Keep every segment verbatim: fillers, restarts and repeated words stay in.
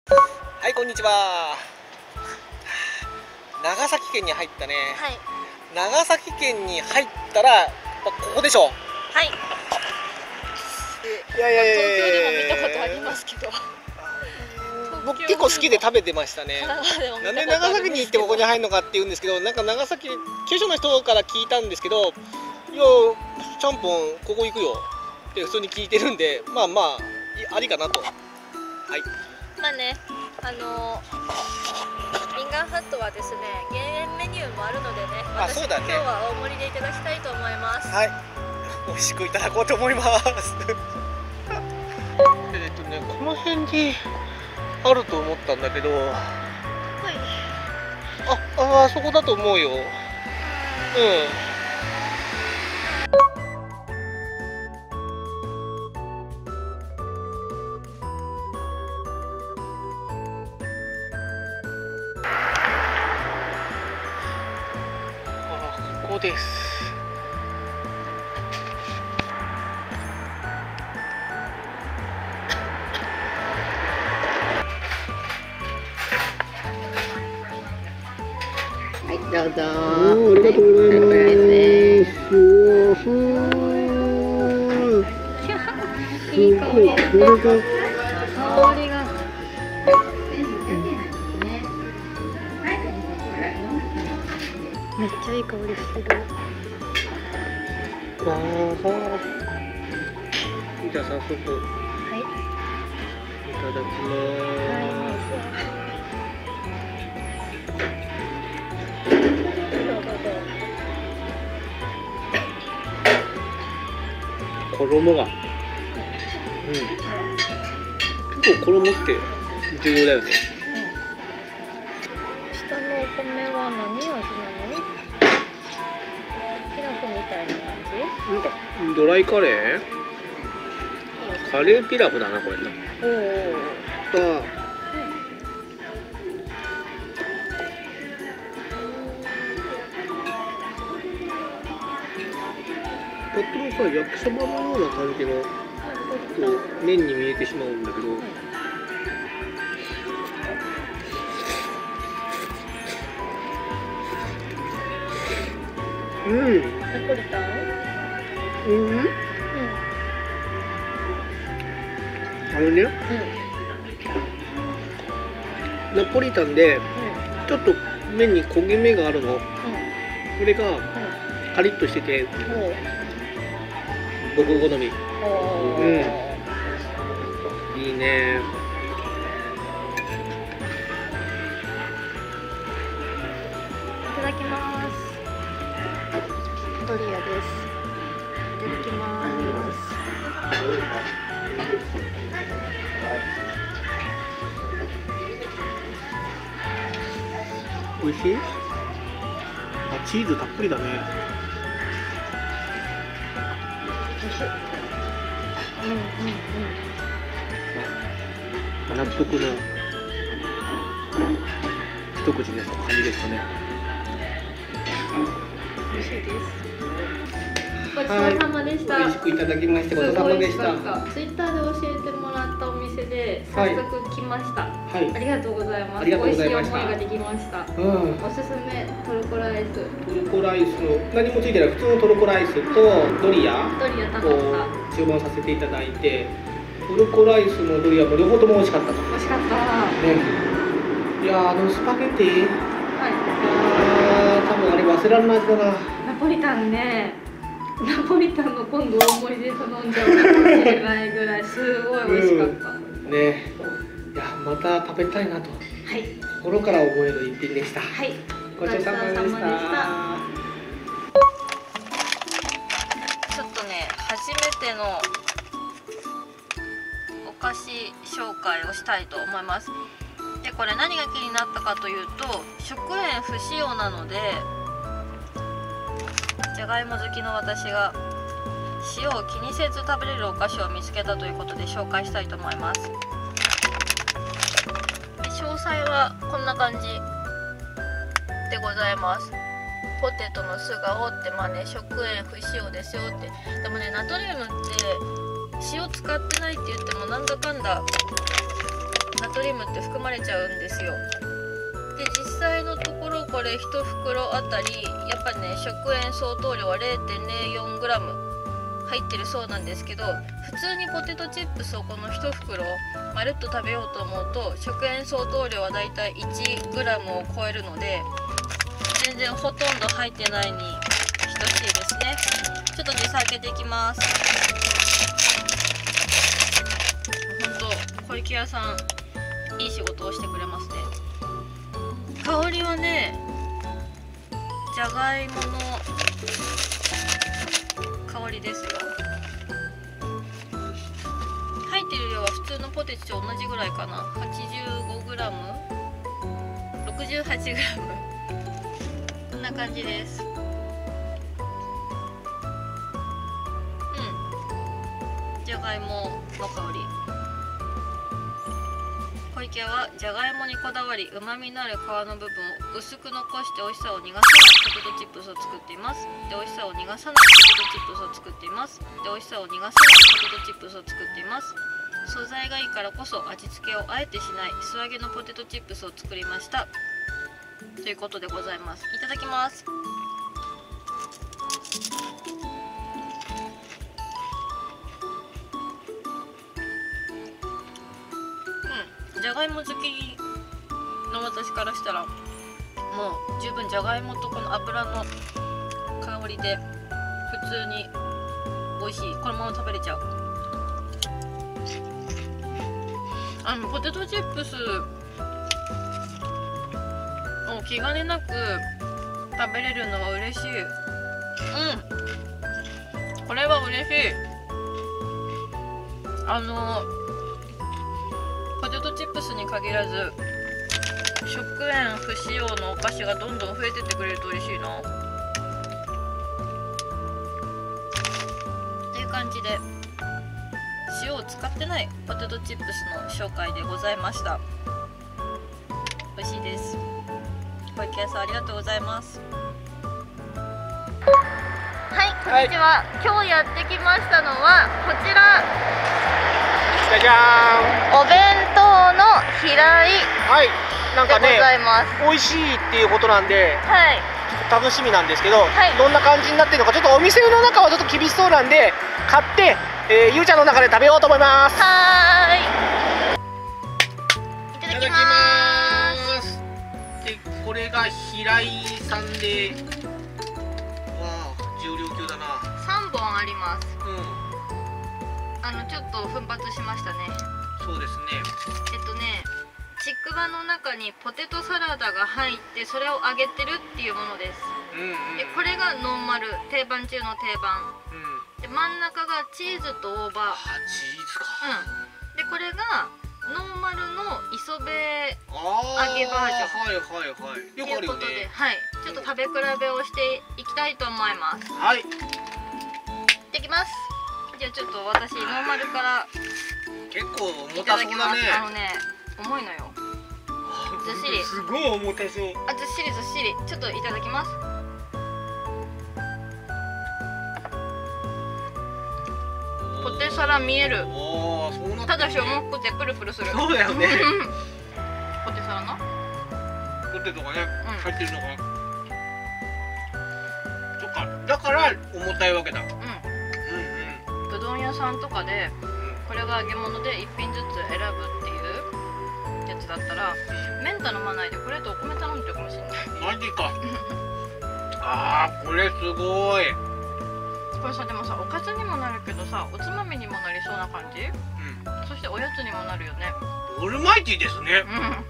はい、こんにちは。長崎県に入ったね。 はい。 長崎県に入ったら、やっぱここでしょ。 はい。 いやいやいやいや東京でも見たことありますけど。 僕結構好きで食べてましたね。なんで長崎に行ってここに入るのかって言うんですけど、なんか長崎九州の人から聞いたんですけど、いやちゃんぽんここ行くよって普通に聞いてるんで、まあまあありかなと。はい。 まあね、あのー、リンガーハットはですね、減塩メニューもあるのでね、 あ、そうだね。 今日は大盛りでいただきたいと思います。 はい。美味しくいただこうと思います。えっとね、この辺にあると思ったんだけど、はい、あ、あそこだと思うよ。うん。あ、ここです。 はい、どうぞ。 ありがとうございます。 いい香りですね。香りが。めっちゃいい香りする。 わあ。じゃあ早速。 はい。 いただきます。衣が、うん、結構衣って重要だよね。 下のお米は何味なの？きな粉みたいな感じ？ なんかドライカレー？カレーピラフだなこれな。 おお。 あ、とってもさ、焼きそばのような感じのこう麺に見えてしまうんだけど、うん、 ナポリタン？ うん、うん、あのね、うん、ナポリタンでちょっと麺に焦げ目があるの、うん、これがカリッとしてて、うん、僕好み。うん、いいね。 いただきます。ドリアです。いただきます。 美味しい？あ、チーズたっぷりだね。 美味しい。うんうんうん。 納得の一口です感じですかね。 美味しいです。ごちそうさまでした。 美味しくいただきましてごちそうさまでした。 ツイッターで教えてもらったお店で早速来ました。はい。ありがとうございます。美味しい思いができました。うん。おすすめトルコライス。 トルコライスの何もついてない普通のトルコライスとドリアドリア頼んだ。 注文させていただいて、トルコライスもドリアも両方とも美味しかったと。 美味しかった。ね。 いやあのスパゲティ。はい。ああ多分あれ忘れられない味だな。 ナポリタンね。ナポリタンの今度大盛りで頼んじゃうかもしれないぐらいすごい美味しかった。うん、 ね。いやまた食べたいなと。はい。心から思える一品でした。はい。ごちそうさまでした。ちょっとね初めてのお菓子紹介をしたいと思います。でこれ何が気になったかというと食塩不使用なので。じゃがいも好きの私が塩を気にせず食べれるお菓子を見つけたということで紹介したいと思います。で詳細はこんな感じでございます。ポテトの素顔ってまあね食塩不使用ですよって。でもねナトリウムって塩使ってないって言ってもなんだかんだナトリウムって含まれちゃうんですよ。で実際のところこれいち袋あたりやっぱね食塩相当量は れいてんぜろよんグラム 入ってるそうなんですけど、普通にポテトチップスをこのいち袋まるっと食べようと思うと食塩相当量はだいたいいちグラム を超えるので全然ほとんど入ってないに等しいですね。ちょっと実際開けていきます。ほんと小池屋さんいい仕事をしてくれますね。香りはねじゃがいもの香りですよ。入ってる量は普通のポテチと同じぐらいかな。 はちじゅうごグラム ろくじゅうはちグラム こんな感じです。うんじゃがいもの香り。小池屋はじゃがいもにこだわりうまみのある皮の部分を薄く残して美味しさを逃がさないポテトチップスを作っています。で美味しさを逃がさないポテトチップスを作っています。で美味しさを逃がさないポテトチップスを作っています。素材がいいからこそ味付けをあえてしない素揚げのポテトチップスを作りましたということでございます。いただきます。じゃがいも好きの私からしたらもう十分じゃがいもとこの油の香りで普通に美味しい。このまま食べれちゃう。あのポテトチップスを気兼ねなく食べれるのは嬉しい。うんこれは嬉しい。あのポテトチップスに限らず食塩不使用のお菓子がどんどん増えてってくれると嬉しいなっていう感じで塩を使ってないポテトチップスの紹介でございました。美味しいです。小池屋さんありがとうございます。はいこんにちは、はい、今日やってきましたのはこちらじゃじゃーんお弁当の平井はいなんかねでございます。 美味しいっていうことなんで、 はい、 楽しみなんですけど、 はい、 どんな感じになってるのかちょっとお店の中はちょっと厳しそうなんで買って、えー、ゆうちゃんの中で食べようと思います。 はーいいただきまーす。でこれが平井さんでわあ重量級だな。 さんぼんあります。 うんあのちょっと奮発しましたね。 そうですね。 えっとねちくわの中にポテトサラダが入ってそれを揚げてるっていうものです。 うんうん、 でこれがノーマル定番中の定番、 うん、 で真ん中がチーズと大葉。 あチーズか。 うんでこれがノーマルの磯辺揚げバージョン。 はいはいはい。よくあるよね。ということで、 はい、ちょっと食べ比べをしていきたいと思います。 はい。いってきます。じゃあちょっと私ノーマルから結構重たそうだね。 あのね重いのよ。ずっしり。 すごい重たそう。 あずっしりずっしり。ちょっといただきます。ポテサラ見える。 おーそうなってるね。 ただし重くてプルプルする。 そうだよね。 ポテサラな。 ポテトがね、うん、入ってるのかな。そっかだから重たいわけだ。うん。 うどん屋さんとかでこれが揚げ物でいっぴんずつ選ぶっていうやつだったら麺頼まないでこれとお米頼んでるかもしれない。 マジか。あーこれすごい。 これさでもさおかずにもなるけどさおつまみにもなりそうな感じ、うん、そしておやつにもなるよね。 オールマイティーですね。うん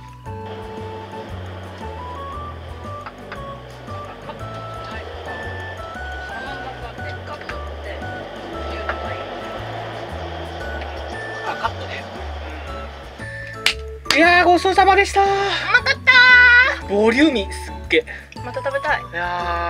いやーごちそうさまでしたー。うまかったー。ボリューミーすっげー。また食べたい。 いや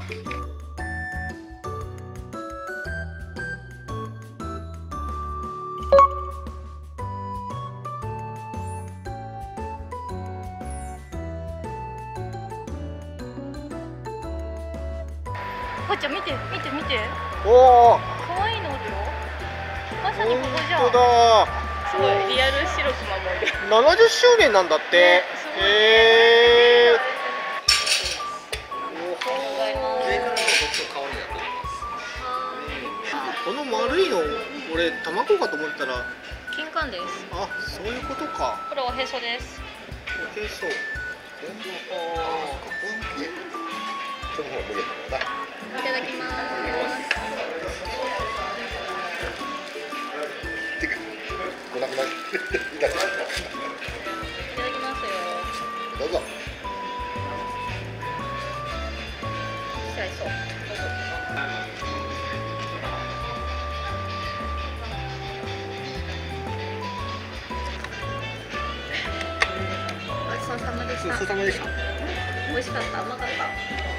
こっちゃん見て見て見て。 おお。 可愛いのあるよ。まさにここじゃん。 本当だ。すごいリアル白く守る。 ななじゅっしゅうねんなんだって。へえ。この丸いの、俺卵かと思ったら金柑です。 あ、そういうことか。 これおへそです。 おへそ。 いただきます。 ごなくなっていただきます。 いただきますよ。 どうぞ。 来ちゃいそう。ごちそうさまでした。 ごちそうさまでした。 美味しかった。甘かった。